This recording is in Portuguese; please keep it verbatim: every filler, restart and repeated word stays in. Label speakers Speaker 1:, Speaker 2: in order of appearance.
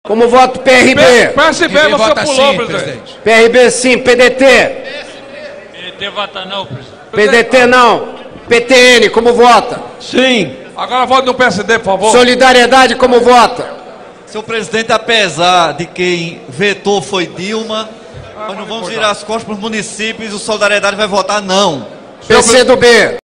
Speaker 1: Como voto P R B?
Speaker 2: P S B, você pulou,
Speaker 3: sim,
Speaker 2: presidente.
Speaker 1: P R B sim, P D T?
Speaker 4: P D T vota não, presidente.
Speaker 1: P D T não. P T N, como vota?
Speaker 2: Sim. Agora vote no P S D, por favor.
Speaker 1: Solidariedade, como vota?
Speaker 5: Senhor presidente, apesar de quem vetou foi Dilma, nós não vamos virar as costas para os municípios e o Solidariedade vai votar não.
Speaker 1: P C do B?